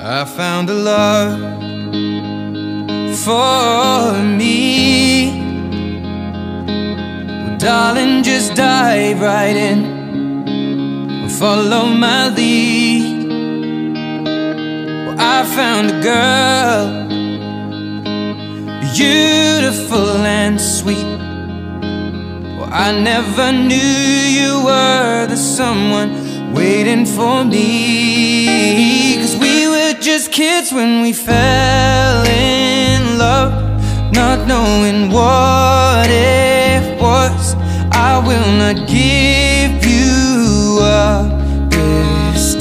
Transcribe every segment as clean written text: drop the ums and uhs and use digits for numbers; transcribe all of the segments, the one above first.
I found a love for me. Well, darling, just dive right in and follow my lead. Well, I found a girl, beautiful and sweet. Well, I never knew you were the someone waiting for me. 'Cause we were just kids when we fell in love, not knowing what it was. I will not give you up this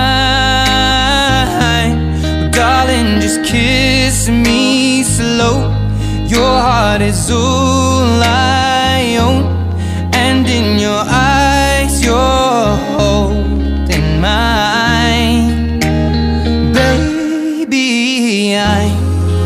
time. But darling, just kiss me slow. Your heart is all I own, and in your eyes you're holding mine. Baby, I'm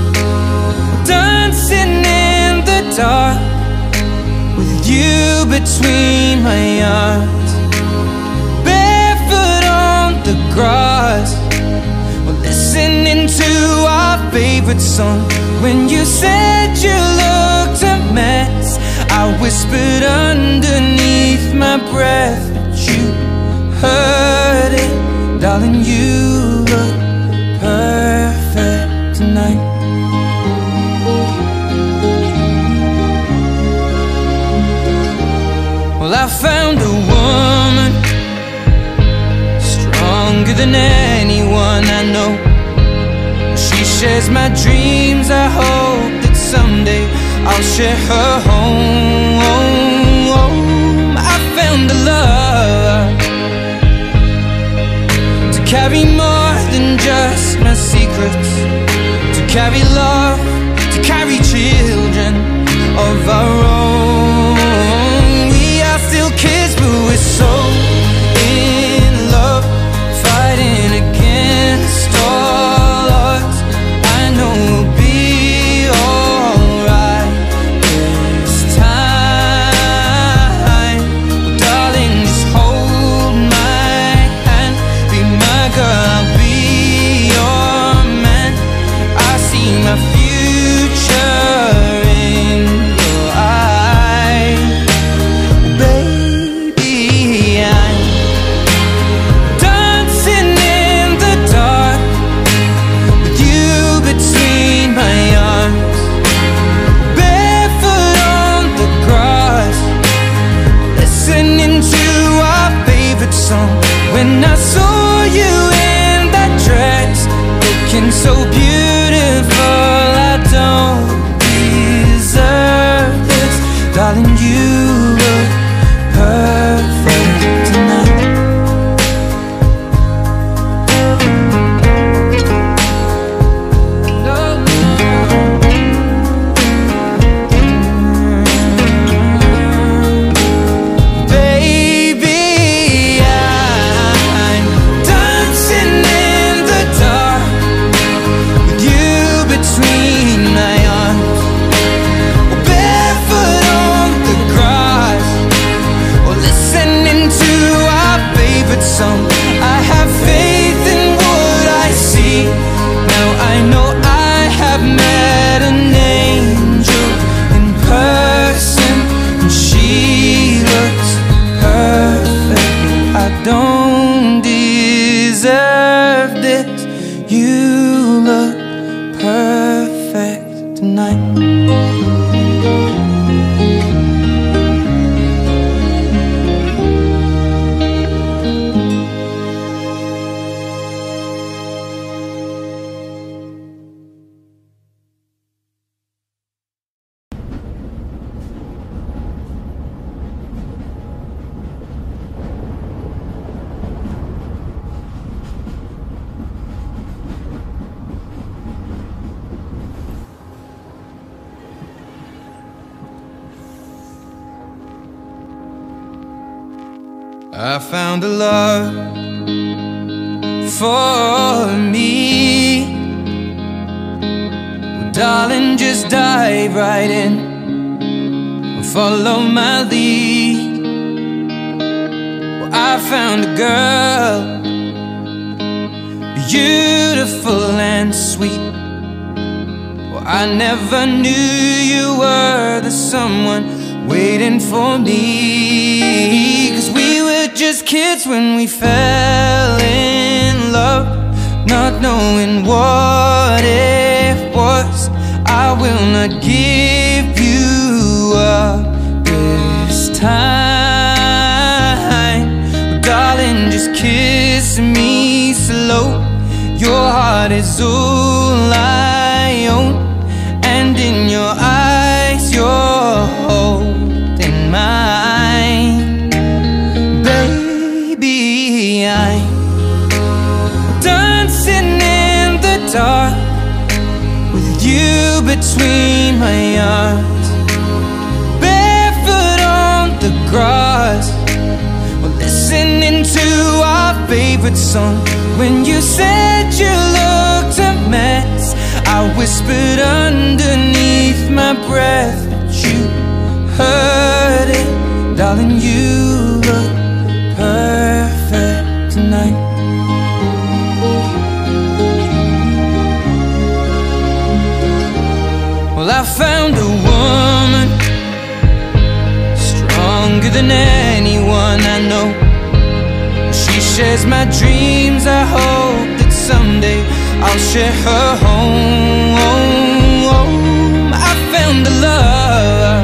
dancing in the dark with you between my arms, barefoot on the grass. We're listening to our favorite song. When you said you looked a mess, I whispered underneath my breath, but you heard it. Darling, you look perfect tonight. Well, I found a woman stronger than anyone I know. She shares my dreams. I hope that someday I'll share her home. I found a love to carry more than just my secrets, to carry love, to carry children of our own. We are still kids, but we're so in love, fighting against all odds. I know we'll be alright this time. Well, darling, just hold my hand, be my girl, I'll be your man. I see my future in your eyes. Baby, I'm dancing in the dark with you between my arms, barefoot on the grass, listening to our favorite song. When I saw you in that dress, looking so beautiful, I don't deserve this. Darling, you look perfect tonight. Baby, I'm dancing in the dark with you between my arms, barefoot on the grass, or listening to our favorite song. I have faith in what I see. Now I know I have met an angel in person, and she looks perfect. I don't deserve this. You look perfect tonight. I found a love for me. Well, darling, just dive right in and follow my lead. Well, I found a girl, beautiful and sweet. Well, I never knew you were the someone waiting for me. 'Cause we were just kids when we fell in love, not knowing what it was. I will not give you up this time. But darling, just kiss me slow. Your heart is all I own, and in your eyes you're holding mine. Baby, I'm dancing in the dark with you between my arms, barefoot on the grass. We're listening to our favorite song. When you said you looked a mess, I whispered underneath my breath, but you heard it. Darling, you look perfect tonight. Well, I found a woman stronger than anyone I know. She shares my dreams. I hope that someday I'll share her home. I found a love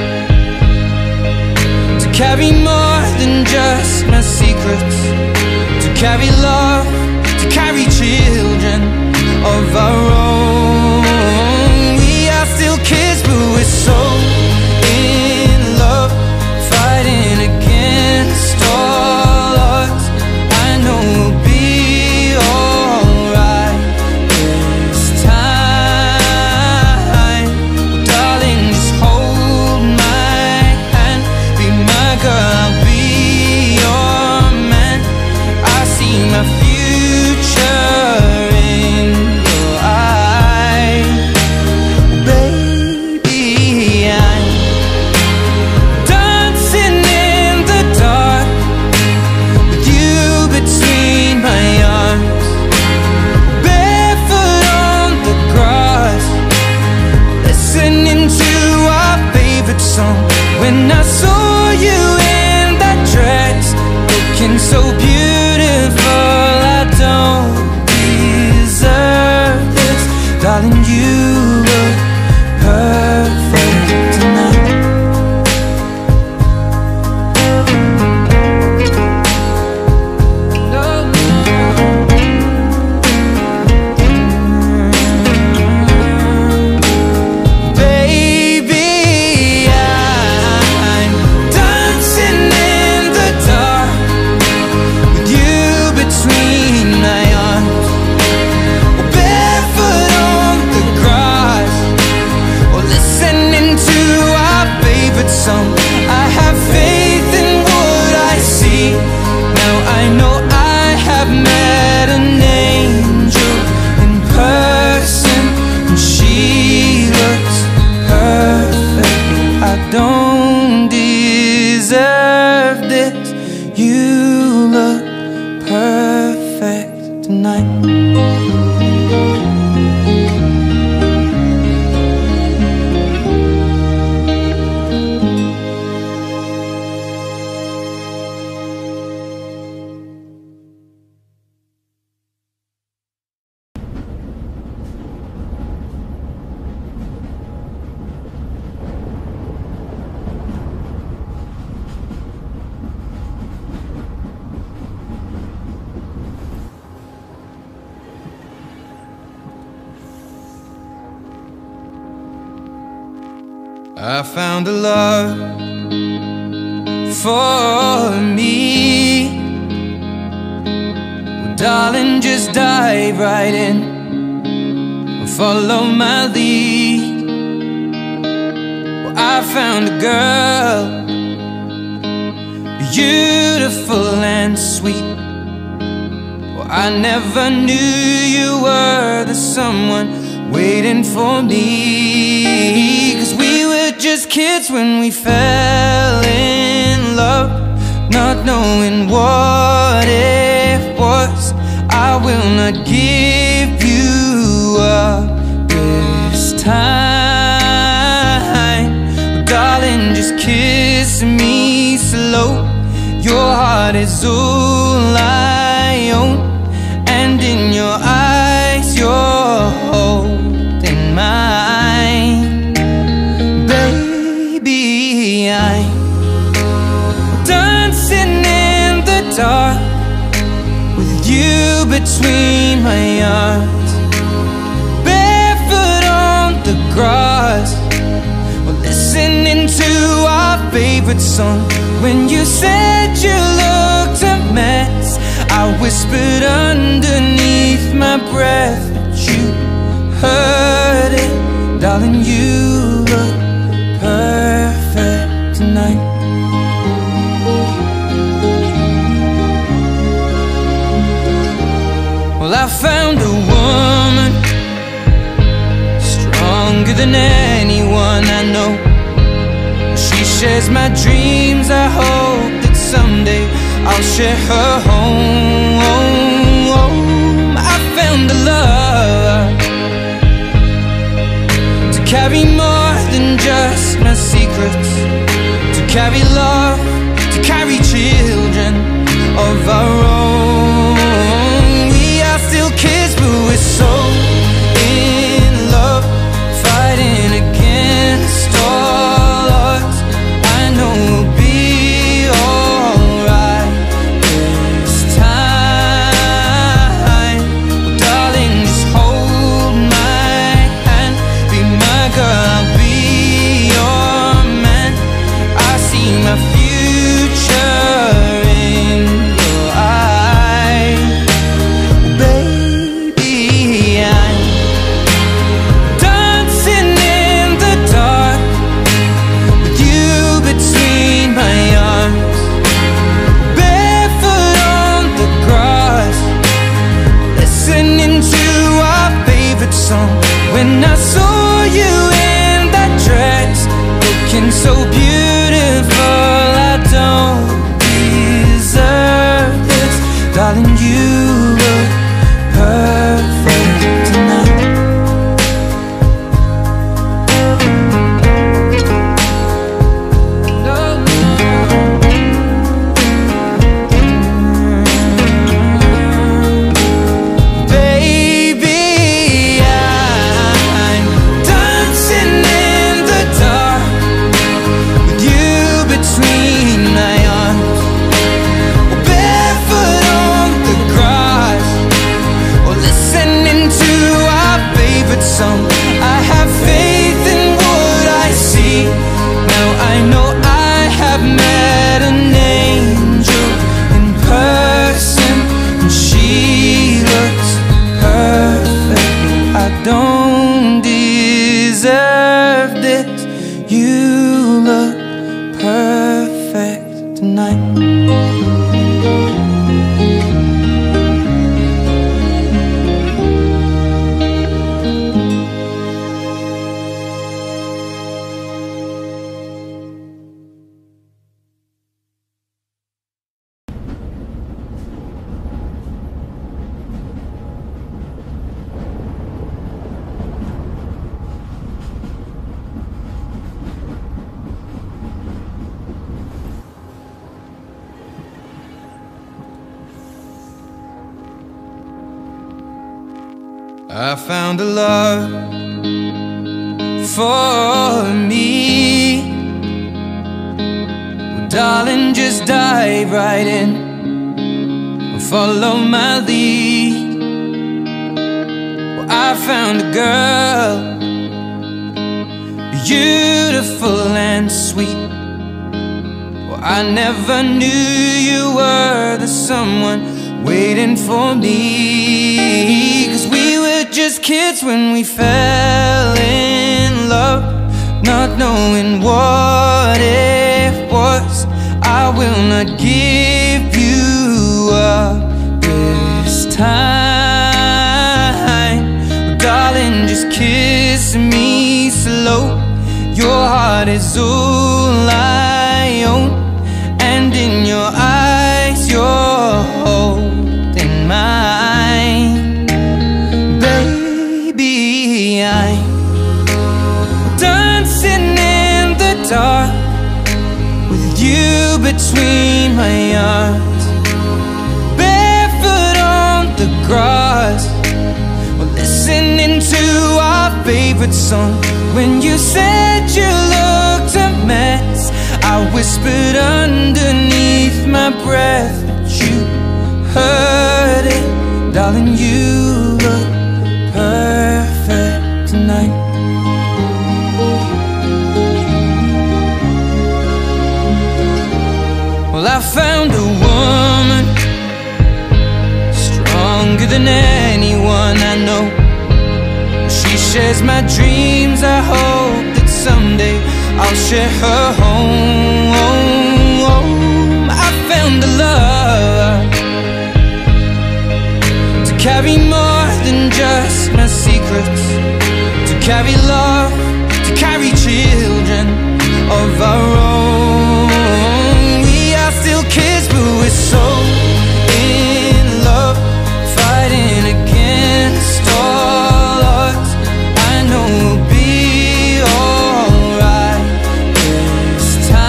to carry more than just my secrets, to carry love, to carry children of our own. We are still kids, but we're so in love, fighting against all odds. I know we'll be alright this time. Darling, just hold my hand, be my girl, I'll be your man. I see my future in your eyes. Baby, I'm dancing in the dark with you between my arms, barefoot on the grass, listening to our favorite song. When I saw you in that dress, looking so beautiful, I don't deserve this. Darling, you look perfect tonight. Baby, I'm dancing in the dark with you between my arms, barefoot on the grass, or listening to our favorite song. I have faith in what I see. Now I know I have met an angel in person, and she looks perfect. I don't deserve this. You look perfect tonight. I found a love for me. Well, darling, just dive right in and follow my lead. Well, I found a girl, beautiful and sweet. Well, I never knew you were the someone waiting for me. 'Cause we were just kids when we fell in love, not knowing what it was. I will not give you up this time. Well, darling, just kiss me slow. Your heart is all I own, and in your eyes you're holding mine. Baby, I'm dancing in the dark with you between my arms, barefoot on the grass. We're listening to our favorite song. When you said you looked a mess, I whispered underneath my breath, but you heard it. Darling, you look perfect tonight. Well, I found a woman stronger than anyone I know. She shares my dreams. I hope that someday I'll share her home. I found a love to carry more than just my secrets, to carry love, to carry children of our own. We are still kids, but we're so in love, fighting against all odds. I know we'll be alright this time. Well, darling, just hold my hand, be my girl, I'll be your man. I see my future in your eyes. Baby, I'm dancing in the dark with you between my arms, barefoot on the grass, listening to our favorite song. When I saw you in that dress, looking so beautiful, I don't deserve this. Darling, you look perfect tonight. Baby, I'm dancing in the dark with you between my arms, barefoot on the grass, or listening to our favorite song. I have faith in what I see. Now I know I have met an angel in person, and she looks perfect. I don't deserve this. You look perfect tonight. I found a love for me. Well, darling, just dive right in and follow my lead. Well, I found a girl, beautiful and sweet. Well, I never knew you were the someone waiting for me. 'Cause we were just kids when we fell in love, not knowing what it was. I will not give you up this time. Darling, just kiss me slow. Your heart is all I own, and in your eyes you're holding mine. Baby, favorite song. When you said you looked a mess, I whispered underneath my breath, but you heard it. Darling, you look perfect tonight. Well, I found a woman stronger than anyone I know. She shares my dreams. I hope that someday I'll share her home. I found a love to carry more than just my secrets, to carry love, to carry children of our own. We are still kids, but we're so in love, fighting against all odds. I know we'll be alright this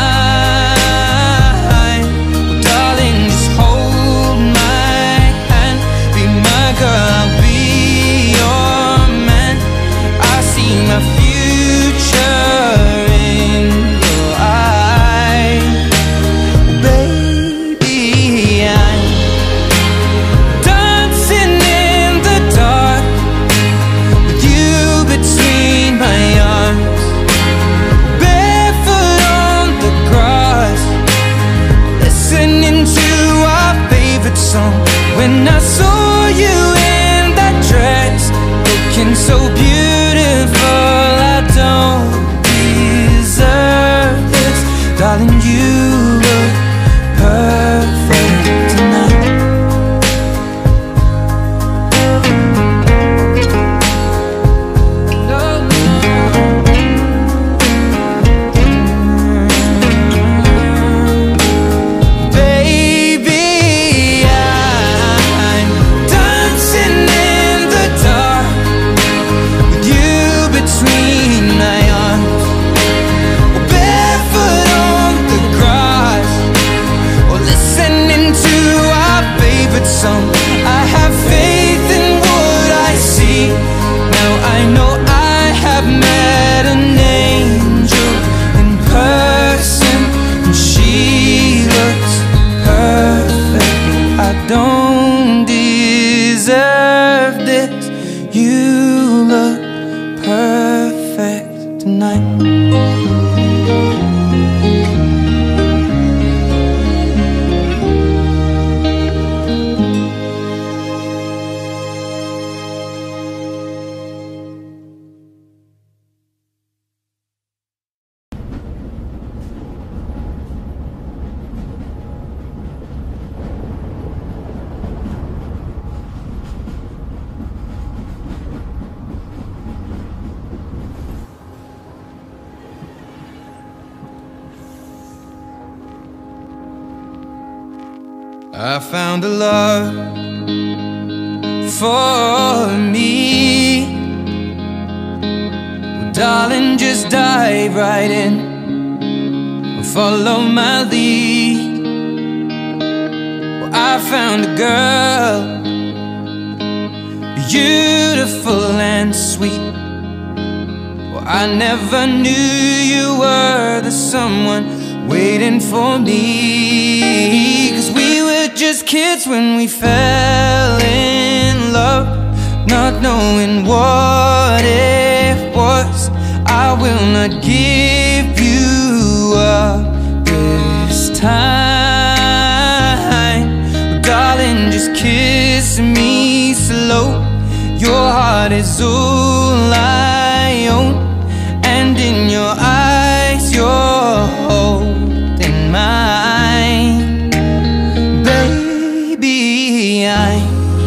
time. Well, darling, just hold my hand, be my girl, I'll be your man. I see my future in your eyes. Baby, I'm dancing in the dark with you between my arms, barefoot on the grass, listening to our favorite song. When I saw you in that dress, looking so beautiful, I don't deserve this. Darling, you look perfect tonight. Baby, I'm dancing in the dark with you between my arms, barefoot on the grass, or listening to our favorite song. I have faith in what I see. Now I know I have met an angel in person, and she looks perfect. I don't deserve this. You look perfect tonight. I found a love for me. Well, darling, just dive right in, follow my lead. Well, I found a girl, beautiful and sweet. Well, I never knew you were the someone waiting for me. 'Cause we were just kids when we fell in love, not knowing what it was. I will not give you up this time. Darling, just kiss me slow. Your heart is all I own, and in your eyes you're holding mine. Baby, I'm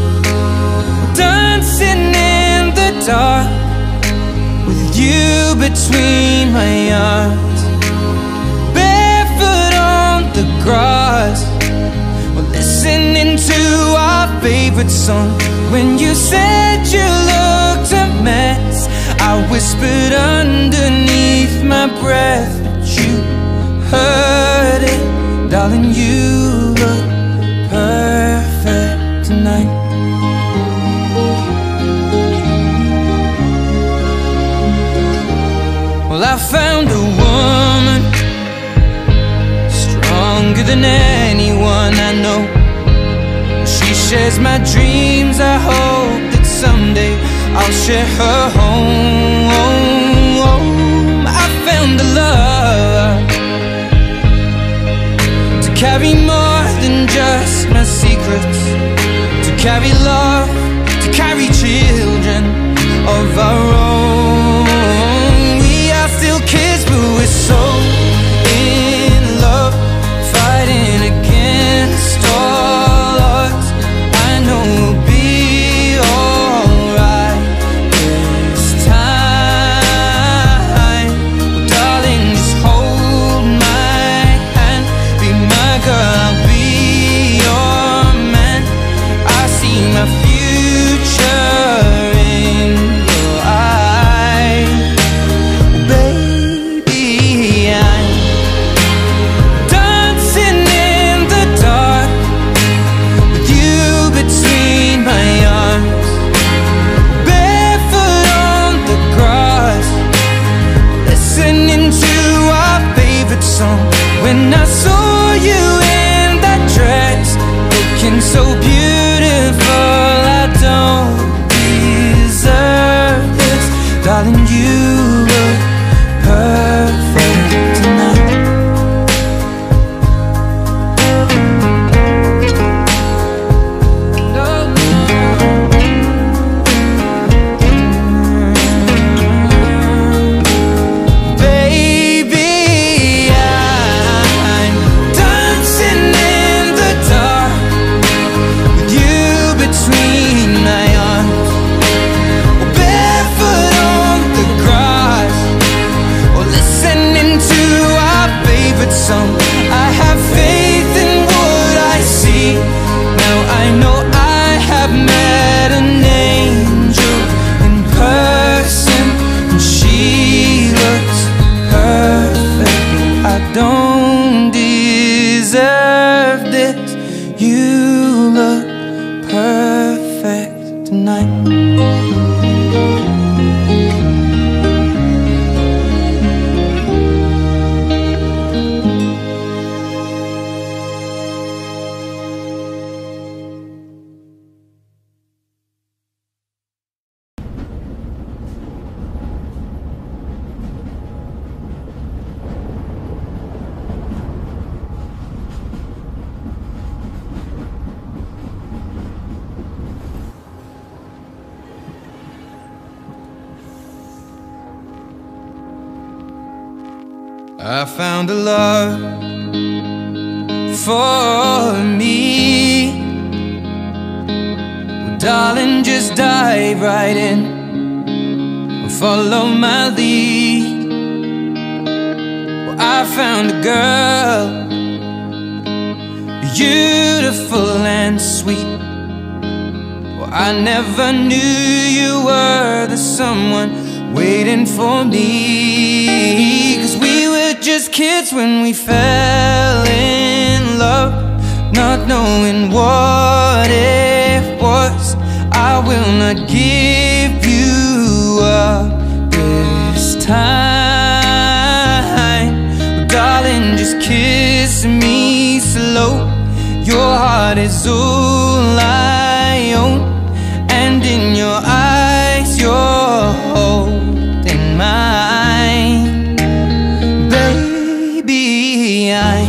dancing in the dark with you between my arms, barefoot on the grass, we're listening to our favorite song. When you said you looked a mess, I whispered underneath my breath, but you heard it. Darling, you look perfect tonight. shares my dreams. I hope that someday I'll share her home. I found a love to carry more than just my secrets, to carry love, to carry children of our own. We are still kids, but we're so in love, fighting against all odds. I know we'll be alright this time. Well, darling, just hold my hand, be my girl, I'll be your man. I see my future in your eyes. Baby, I'm dancing in the dark with you between my arms, barefoot on the grass, listening to our favorite song. When I saw you in that dress, looking so beautiful, I don't deserve this. Darling, you look perfect tonight. Baby, I'm dancing in the dark with you between my arms, barefoot on the grass, or listening to our favorite song. I have faith in what I see. Now I know I have met an angel in person, and she looks perfect. I don't deserve this. You look perfect tonight. I found a love for me. Well, darling, just dive right in and follow my lead. Well, I found a girl, beautiful and sweet. Well, I never knew you were the someone waiting for me. 'Cause we were just kids when we fell in love, not knowing what it was. I will not give you up this time. Well, darling, just kiss me slow. Your heart is all I own, and in your eyes you're holding mine. Baby, I'm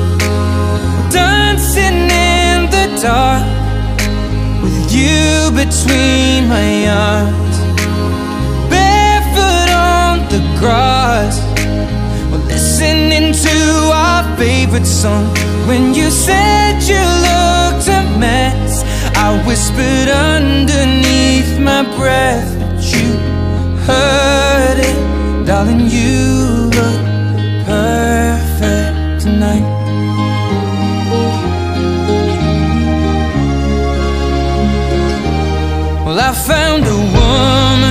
dancing in the dark with you between my arms, barefoot on the grass, or listening to our favorite song. When you said you looked a mess, I whispered underneath my breath, but you heard it. Darling, you look perfect tonight. Well, I found a woman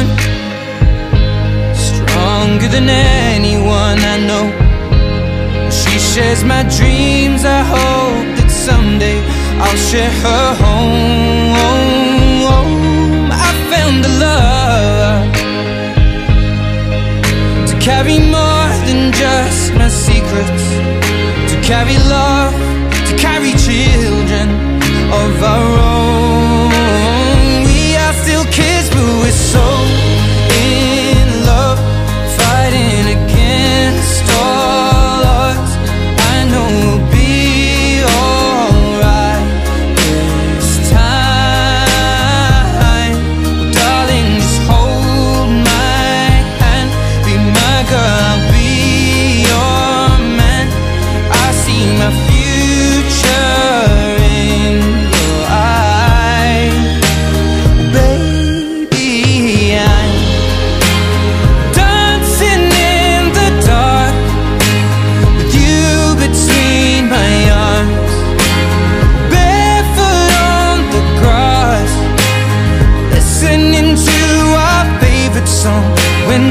stronger than anyone I know. She shares my dreams. I hope that someday I'll share her home. I found a love to carry more than just my secrets, to carry love, to carry children of our own.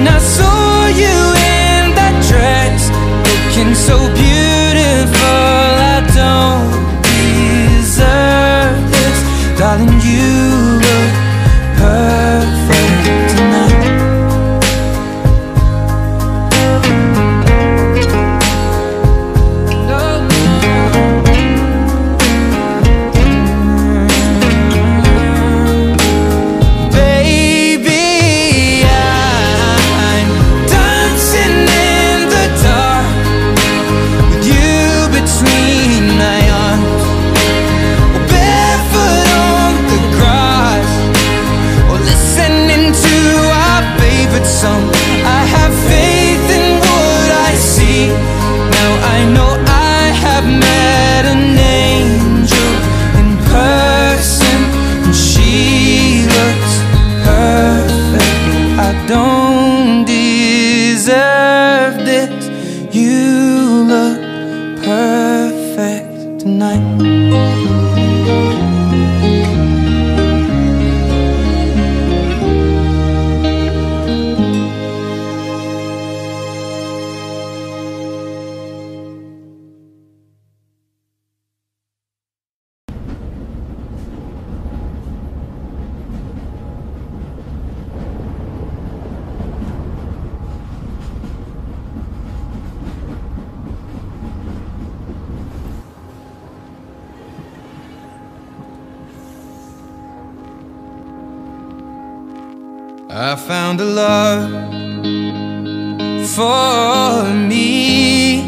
when I saw you in that dress, looking so beautiful. I don't deserve this, darling, you look perfect tonight. I have faith in what I see. Now I know I have met an angel in person, and she looks perfect. I don't deserve this. You look perfect tonight. I found a love for me.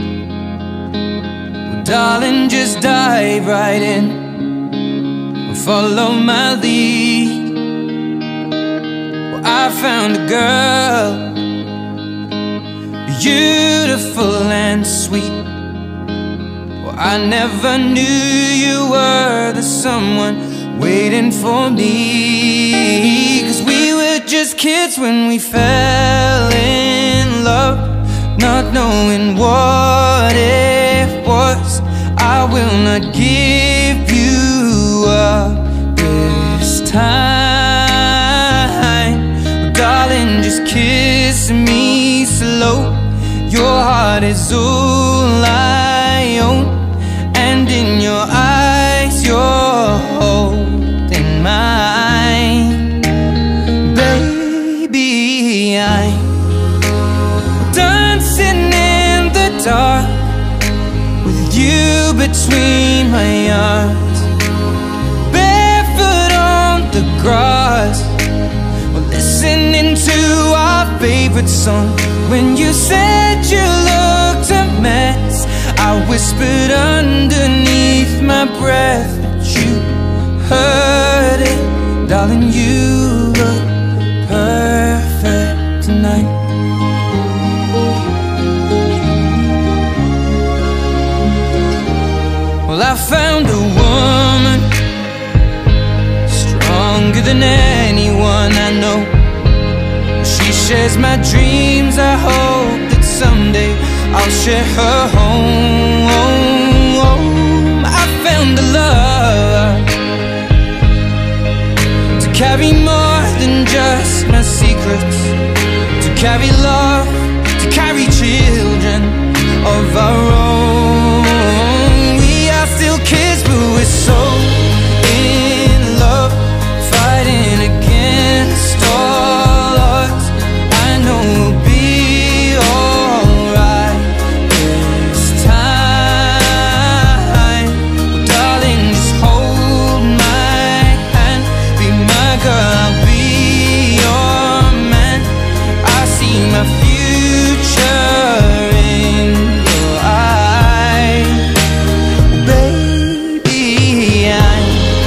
Well, darling, just dive right in and follow my lead. Well, I found a girl, beautiful and sweet. Well, I never knew you were the someone waiting for me. 'Cause we were just kids when we fell in love, not knowing what it was. I will not give you up this time. Well, darling, just kiss me slow. Your heart is all I own, and in your eyes you're holding mine. Baby, I'm dancing in the dark with you between my arms, barefoot on the grass. We're listening to our favorite song. When you said you looked a mess, I whispered underneath my breath, but you heard it. Darling, you look perfect tonight. Well, I found a woman stronger than anyone I know. She shares my dreams. I hope that someday I'll share her home. I found a love to carry more than just my secrets, to carry love, to carry children of our own. We are still kids, but we're so in love, fighting against all odds. I know we'll be alright this time. Well, darling, just hold my hand, be my girl, I'll be your man. I see my future in your eyes. Baby, I'm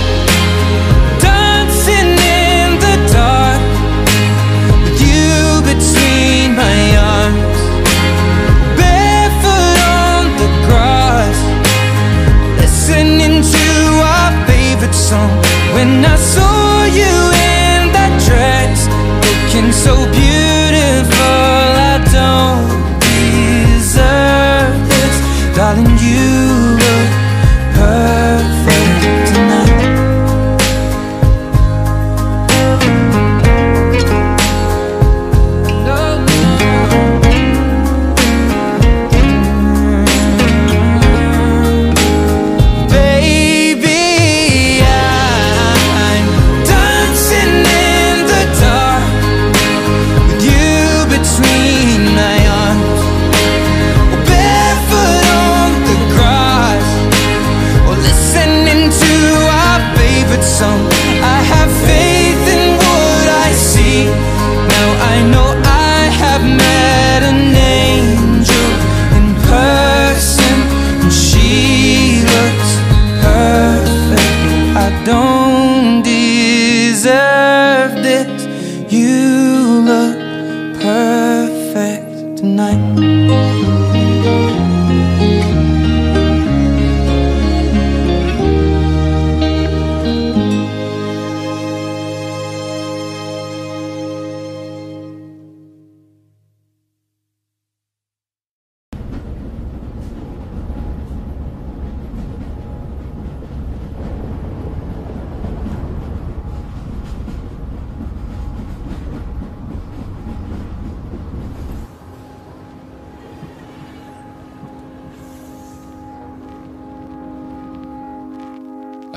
dancing in the dark with you between my arms, barefoot on the grass, listening to our favorite song. When I saw you in that dress, looking so beautiful, I don't deserve this, darling, you look perfect tonight. No.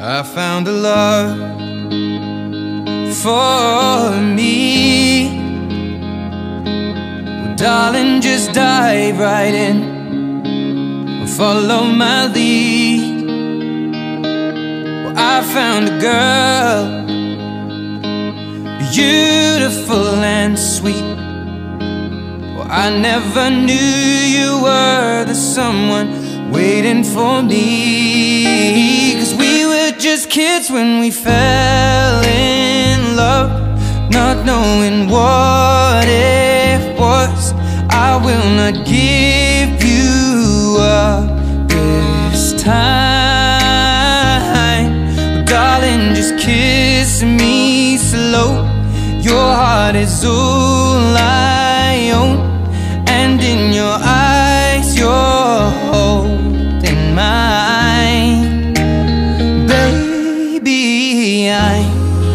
I found a love for me. Well, darling, just dive right in, follow my lead. Well, I found a girl, beautiful and sweet. Well, I never knew you were the someone waiting for me. 'Cause we were just kids when we fell in love, not knowing what it was. I will not give you up this time. But darling, just kiss me slow. Your heart is all I own, and in your eyes you're holding mine. Baby, I'm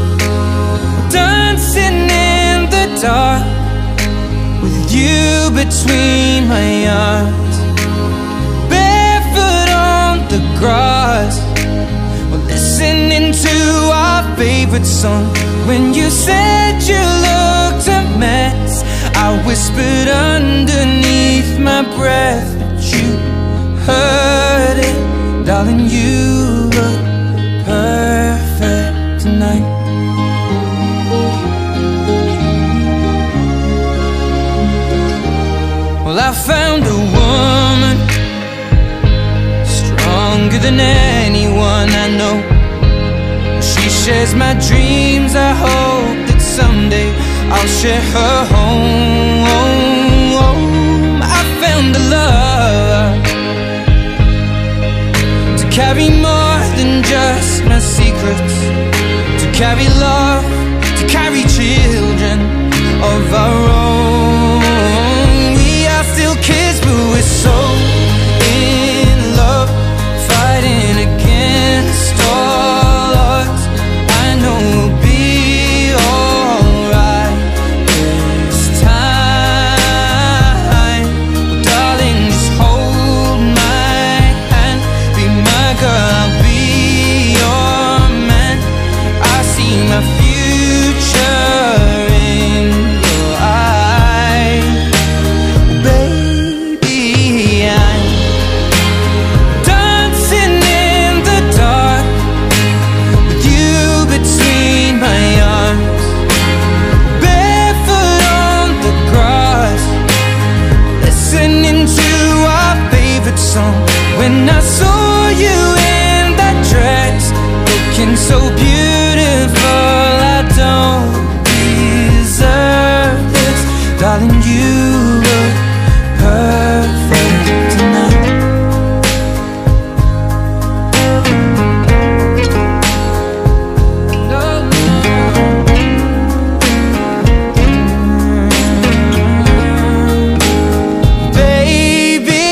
dancing in the dark with you between my arms, barefoot on the grass. We're listening to our favorite song. When you said you looked a mess, I whispered underneath my breath, but you heard it. Darling, you look perfect tonight. Well, I found a woman stronger than anyone I know. She shares my dreams. I hope that someday I'll share her home. I found a love to carry more than just my secrets, to carry love, to carry children of our own. We are still kids, but we're so in love, fighting against all odds. I know we'll be alright this time. Well, darling, just hold my hand, be my girl, I'll be your man. I see my future in your eyes. Baby, I'm dancing in the dark with you between my arms, barefoot on the grass, listening to our favorite song. When I saw you in that dress, looking so beautiful, I don't deserve this. Darling, you look perfect tonight. Baby,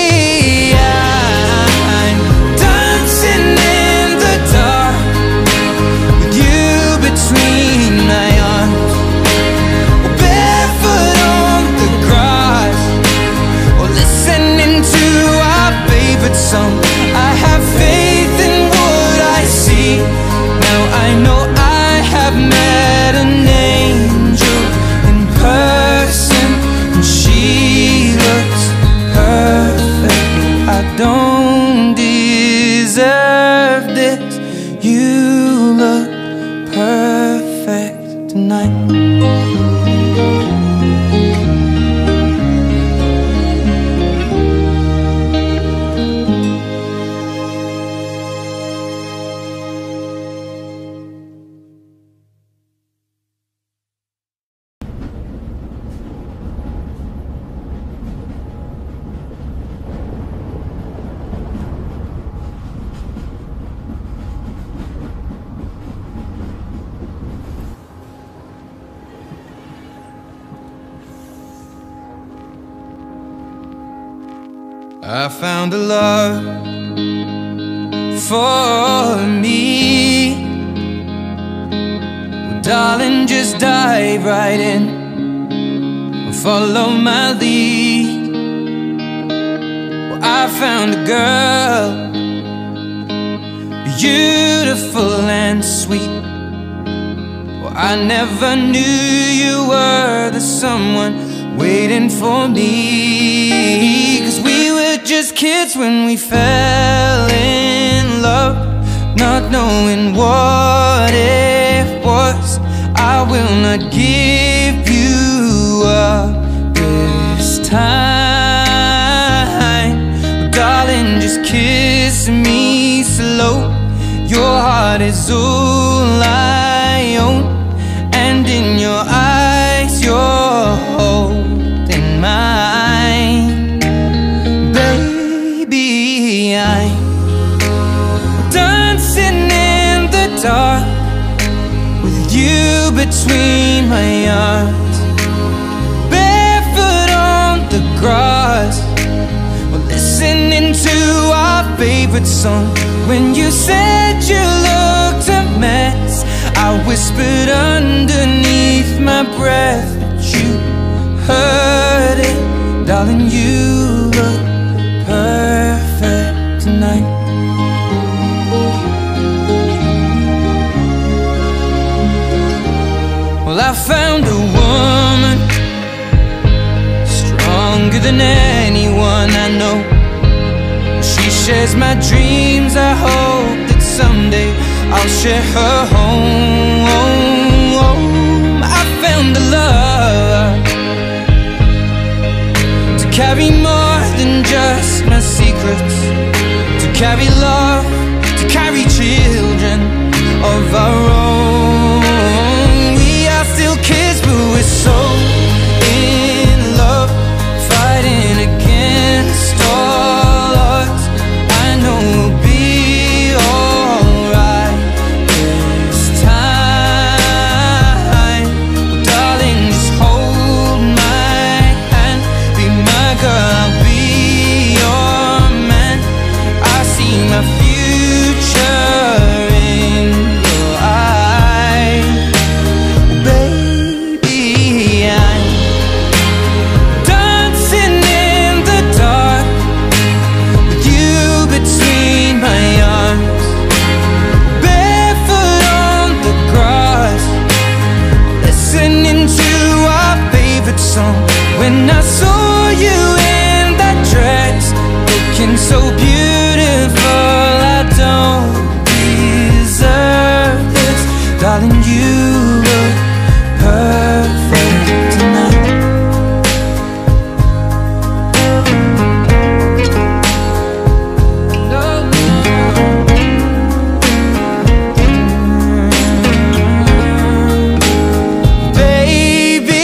I'm dancing in the dark with you between my arms, barefoot on the grass, or listening to our favorite song. I have faith in what I see. Now I know I have met an angel in person, and she looks perfect. I don't deserve this. You look perfect tonight. I found a love for me. Well, darling, just dive right in, follow my lead. Well, I found a girl, beautiful and sweet. Well, I never knew you were the someone waiting for me. 'Cause we were just kids when we fell in love, not knowing what it was. I will not give you up this time. But darling, just kiss me slow. Your heart is all I own, and in your eyes you're holding mine. Baby, I'm dancing in the dark with you between my arms, barefoot on the grass. We're listening to our favorite song. When you said you looked a mess, I whispered underneath my breath, but you heard it. Darling, you look perfect tonight. Well, I found a woman stronger than anyone I know. She shares my dreams. I hope that someday I'll share her home. I found a love to carry more than just my secrets, to carry love, to carry children of our own. We are still kids, but we're so in love, fighting against all odds. I know we'll be alright this time. Well, darling, just hold my hand, be my girl, I'll be your man. I see my future in your eyes. Baby, I'm dancing in the dark with you between my arms, barefoot on the grass, listening to our favorite song. When I saw you in that dress, looking so beautiful, I don't deserve this. Darling, you look perfect tonight. Baby,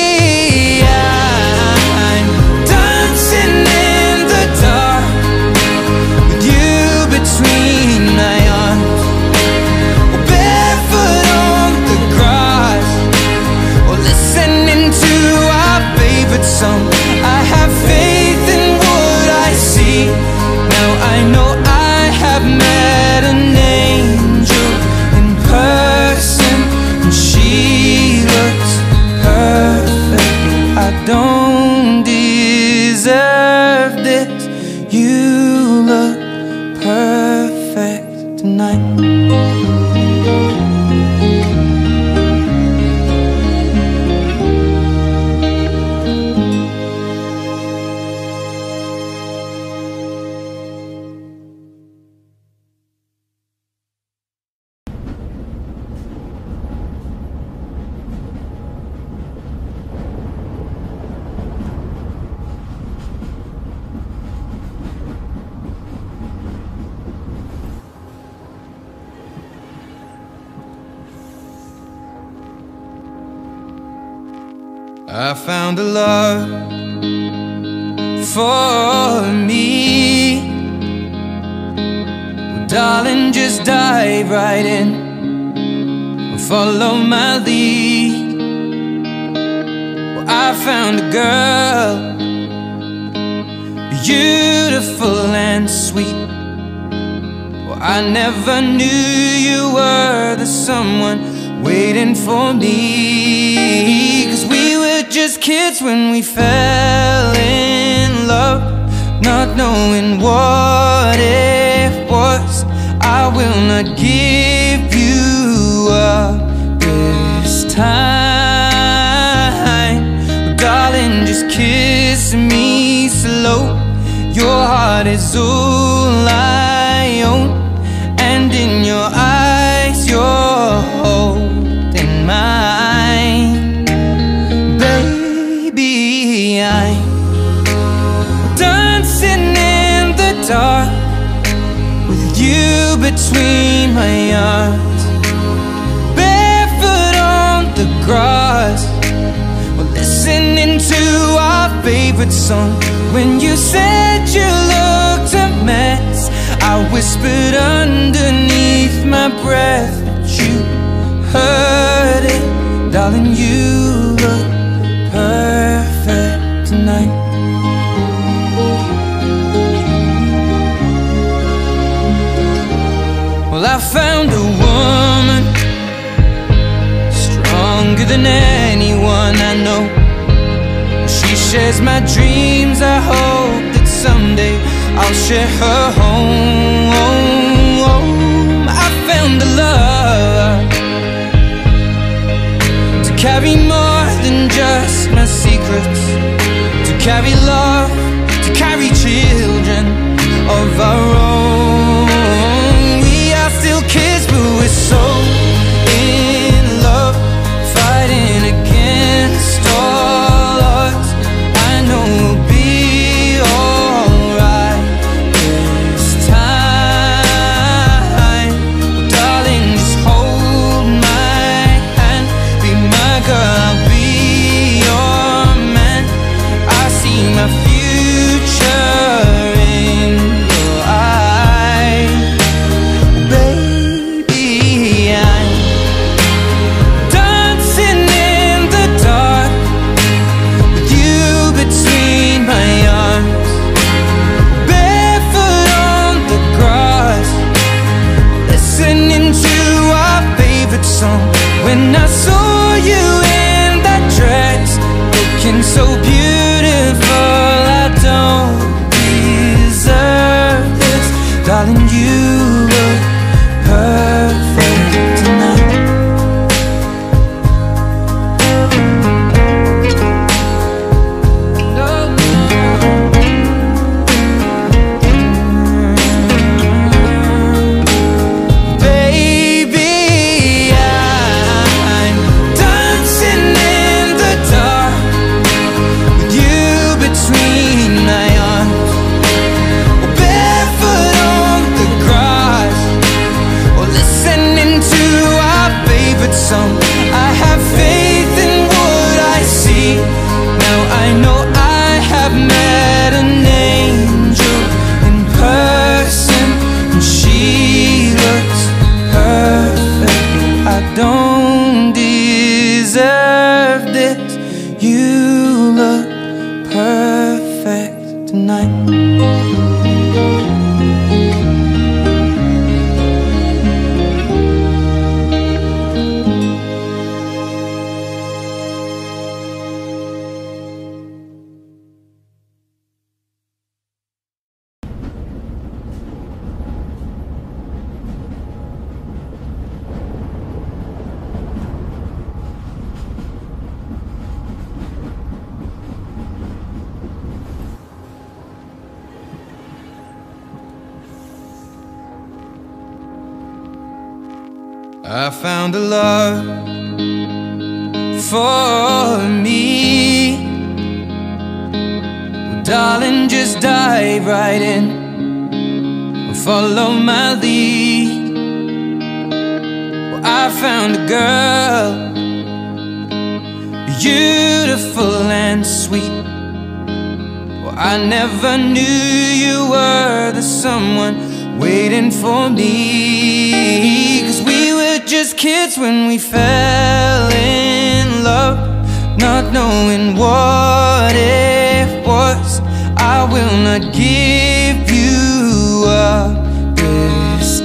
I'm dancing in the dark with you between my arms, barefoot on the grass, or listening to our favorite song. I have faith in what I see. Now I know I have met an angel in person, and she looks perfect. I don't deserve this. You look perfect tonight. I found a love for me. Well, darling, just dive right in, follow my lead. Well, I found a girl, beautiful and sweet. Well, I never knew you were the someone waiting for me. 'Cause we were just kids when we fell in love, not knowing what it was. I will not give you up this time. But darling, just kiss me slow. Your heart is all I own, and in your eyes you're holding mine. Baby, I'm dancing in the dark with you between my arms, barefoot on the grass. We're listening to our favorite song. When you said you looked a mess, I whispered underneath my breath, but you heard it. Darling, you look perfect tonight. Well, I found a woman stronger than anyone I know. She shares my dreams. I hope that someday I'll share her home. I found a love to carry more than just my secrets, to carry love, to carry children of our own. We are still kids, but we're so in love, fighting against all odds. I know we'll be alright this time. Darling, just hold my hand, be my girl, I'll be your man. I see my future in your eyes. Baby, I'm dancing in the dark with you between my arms, barefoot on the grass, listening to our favorite song. When I saw you in that dress, looking so beautiful, I don't deserve this. Darling, you look perfect tonight. Baby, I'm dancing in the dark with you between my arms, barefoot on the grass, or listening to our favorite song. I have faith in what I see. Now I know I have met an angel in person, and she looks perfect. I don't deserve this. You look perfect tonight. I found a love for me. Well, darling, just dive right in, follow my lead. Well, I found a girl, beautiful and sweet. Well, I never knew you were the someone waiting for me. 'Cause we were just kids when we fell in love, not knowing what it was. I will not give you up this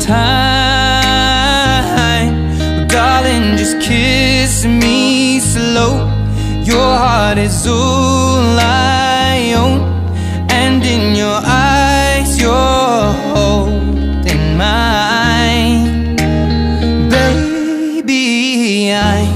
time. Darling, just kiss me slow. Your heart is all I own, and in your eyes you're holding mine. I'm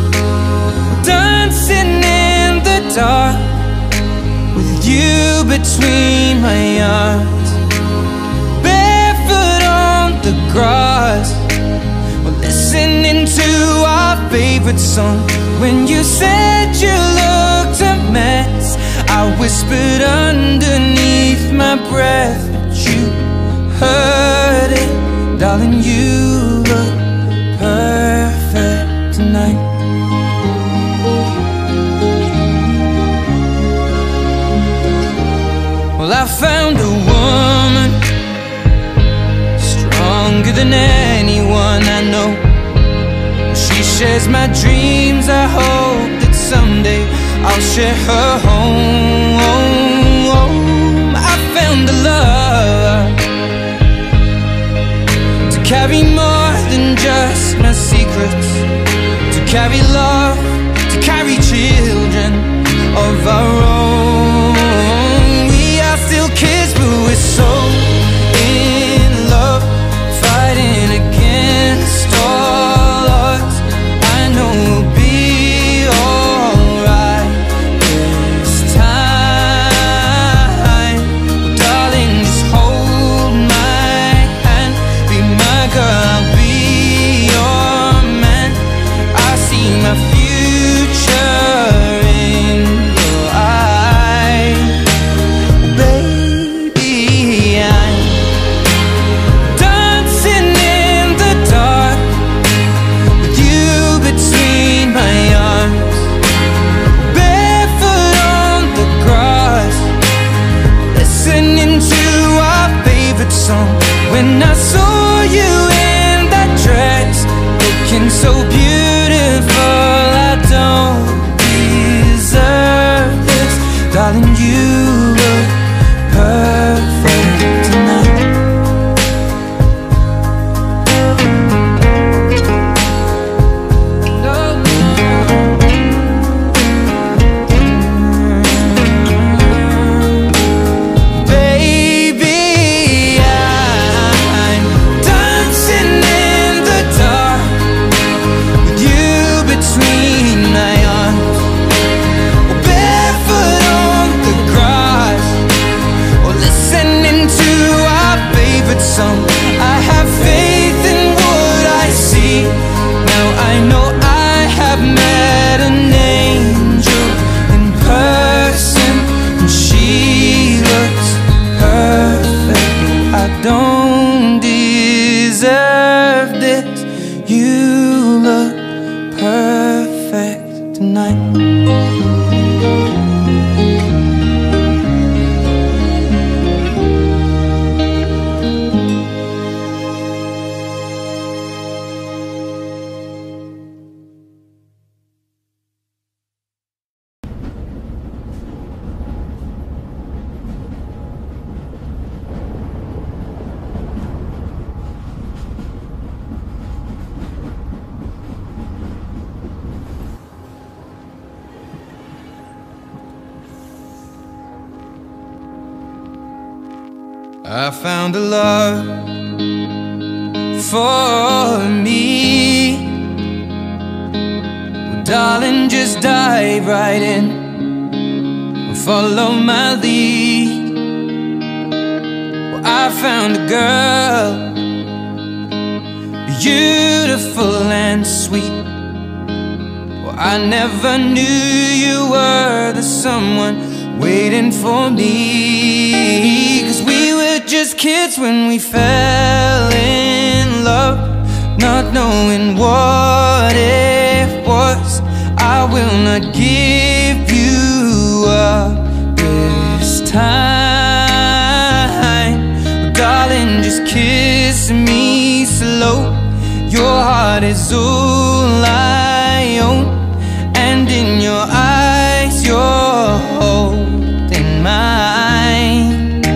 dancing in the dark with you between my arms, barefoot on the grass, we're listening to our favorite song. When you said you looked a mess, I whispered underneath my breath, but you heard it. Darling, you look perfect tonight. Well, I found a woman stronger than anyone I know. She shares my dreams. I hope that someday I'll share her home. I found a love to carry more than just my secrets, to carry love, to carry children of our own. We are still kids, but we're so in love, fighting against all odds. I know we'll be alright this time. Darling, just hold my hand, be my girl, I'll be your man. I see my future in your eyes. Baby, I'm dancing in the dark with you between my arms, barefoot on the grass, listening to our favorite song. When I saw you in that dress, looking so beautiful, I don't deserve this. Darling, you look perfect tonight. Baby, I'm dancing in the dark with you between my arms, barefoot on the grass, or listening to our favorite song. I have faith in what I see. Now I know I have met an angel in person, and she looks perfect. I don't deserve this. You look perfect tonight. I found a love for me. Well, darling, just dive right in and follow my lead. Well, I found a girl, beautiful and sweet. Well, I never knew you were the someone waiting for me. 'Cause we were just kids when we fell in love, not knowing what it was. I will not give you up this time. Darling, just kiss me slow. Your heart is all I own, and in your eyes you're holding mine.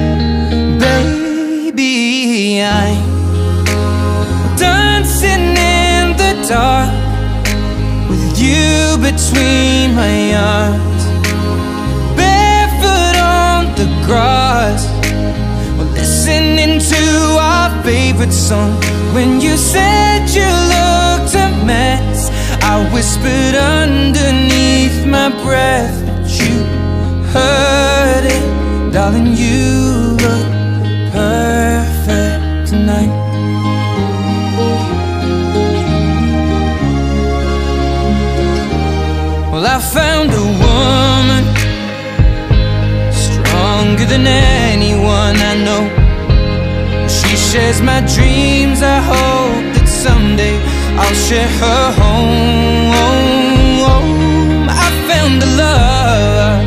Baby, I'm dancing in the dark with you between my arms, barefoot on the grass, we're listening to our favorite song. When you said you looked a mess, I whispered underneath my breath, but you heard it. Darling, you look perfect tonight. Well, I found a woman stronger than anyone I know. She shares my dreams. I hope that someday I'll share her home. I found a love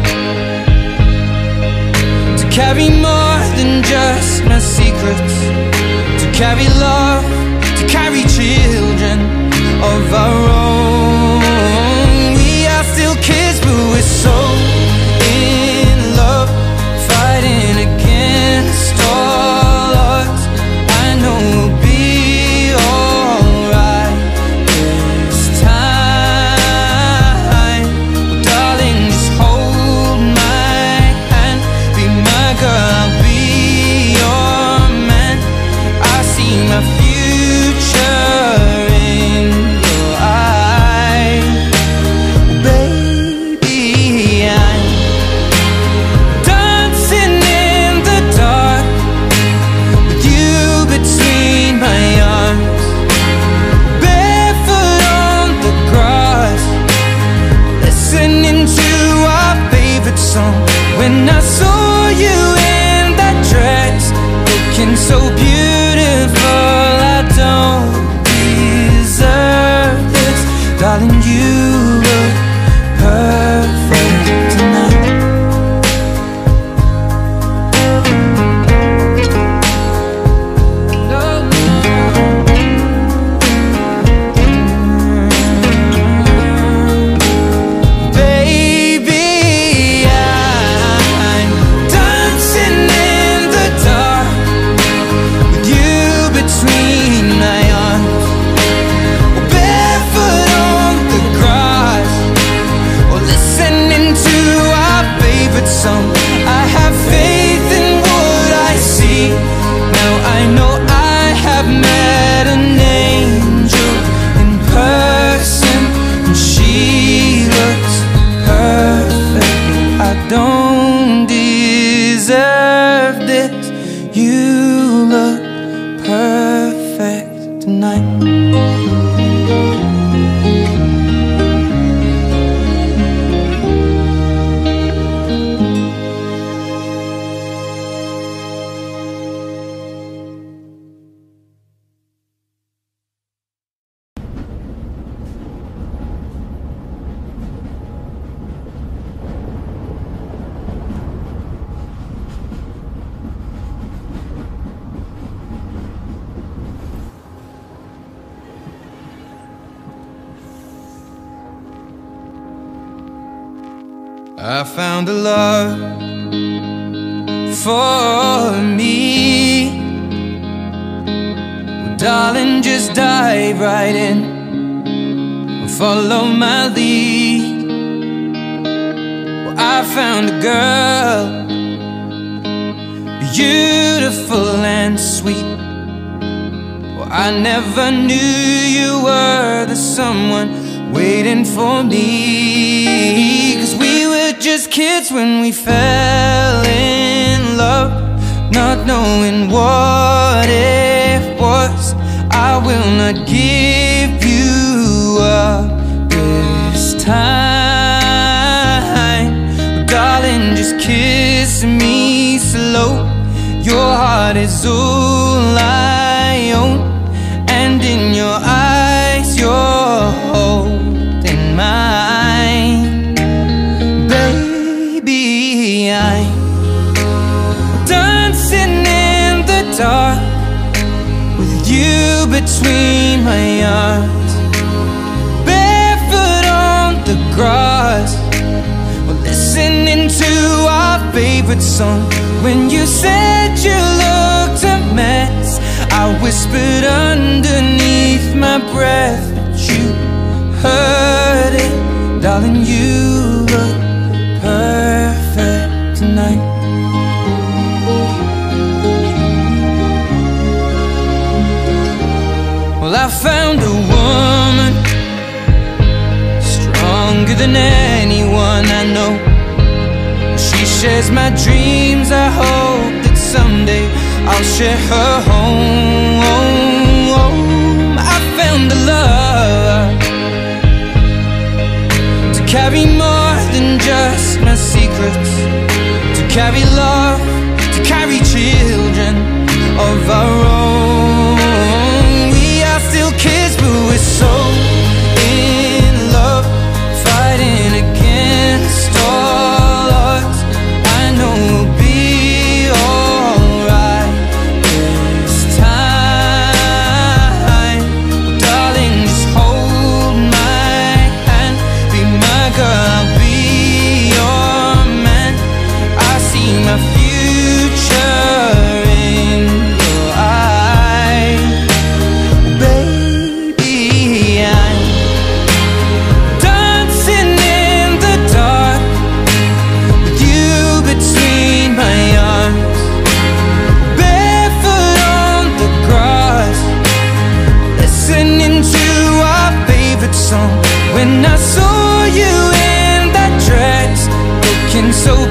to carry more than just my secrets, to carry love, to carry children of our own. We are still kids, but we're so in love, fighting against all odds. I know we'll be alright this time. Well, darling, just hold my hand, be my girl, I'll be your man. I see my future in your eyes. Baby, I'm dancing in the dark with you between my arms, barefoot on the grass, listening to our favorite song. When I saw you in that dress, looking so beautiful, I don't deserve this. Darling, you look perfect tonight. Baby, I'm dancing in the dark with you between my arms, barefoot on the grass, or listening to our favorite song. I have faith in what I see. Now I know I have met an angel in person, and she looks perfect. I don't deserve this. You look perfect tonight. I found a love for me. Well, darling, just dive right in and follow my lead. Well, I found a girl, beautiful and sweet. Well, I never knew you were the someone waiting for me. 'Cause we were just kids when we fell in love, not knowing what it was. I will not give you up this time. But darling, just kiss me slow. Your heart is all I own, and in your eyes you're holding mine. Baby, I'm dancing in the dark with you between my arms, barefoot on the grass, we're listening to our favorite song. When you said you looked a mess, I whispered underneath my breath, but you heard it. Darling, you look perfect tonight. Well, I found a woman than anyone I know. She shares my dreams. I hope that someday I'll share her home. I found a love to carry more than just my secrets, to carry love, to carry children of our own. We are still kids, but we're so in love, fighting against all odds. I know we'll be alright this time. Darling, just hold my hand, be my girl, I'll be your man. I see my future in your eyes. Baby, I'm dancing in the dark with you between my arms, barefoot on the grass, listening to our favorite song. When I saw you in that dress, looking so